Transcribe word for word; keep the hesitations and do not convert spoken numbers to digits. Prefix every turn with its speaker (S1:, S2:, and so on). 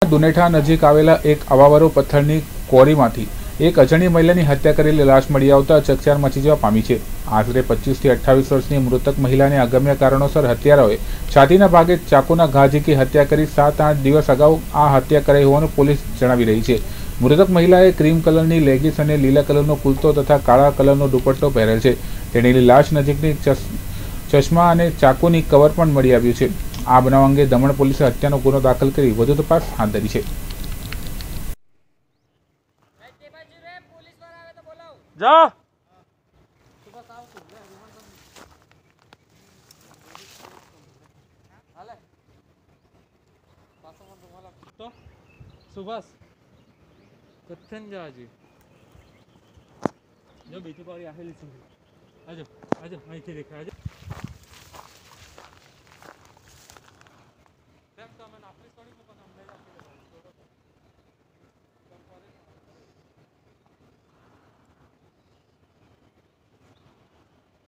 S1: દુનેઠા નજીક આવેલા એક અવાવરો પથ્થરની ક્વોરીમાંથી એક અજાણી મહિલાની હત્યા કરેલી લાશ મળી આવતા ચકચાર મચી જવા પામી છે। આશરે પચીસ થી અઠ્ઠાવીસ વર્ષની મૃતક મહિલાને અગમ્ય કારણોસર હત્યારાઓએ છાતીના ભાગે ચાકુના ઘા ઝીકી હત્યા કરી સાત આઠ દિવસ અગાઉ આ હત્યા કરાઈ હોવાનું પોલીસ જણાવી રહી છે। મૃતક મહિલાએ ક્રીમ કલરની લેગીસ અને લીલા કલરનો કુર્તો તથા કાળા કલરનો દુપટ્ટો પહેરેલ છે। તેણીની લાશ નજીકની ચશ્મા અને ચાકુની કવર પણ મળી આવ્યું છે। આ બનાવ અંગે દમણ પોલીસે હત્યાનો ગુનો દાખલ કરી વધુ તપાસ હાથ ધરી છે।
S2: जा सुभाष कथन जाजी जो बीती पारी आहेली आजो आजो अहींथी देखाय आजो।